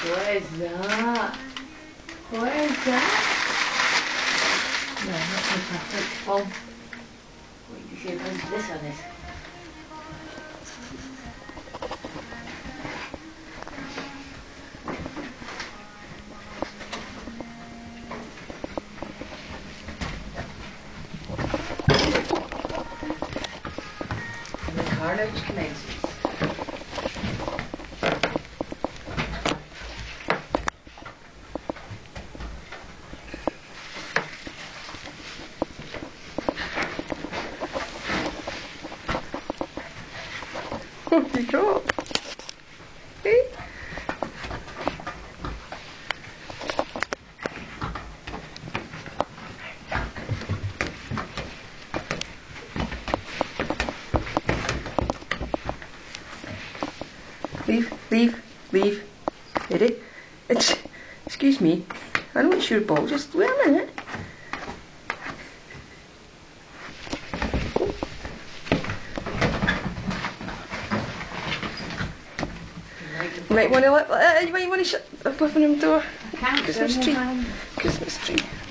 What is that? What is that? No, not fantastic. Well, what do you see if this on it? And the carnage commences. What did you drop? See? Leave. Ready? Excuse me. I know it's your ball. Just wait a minute. You might want to shut the living room door. I can't. Christmas tree. Christmas tree.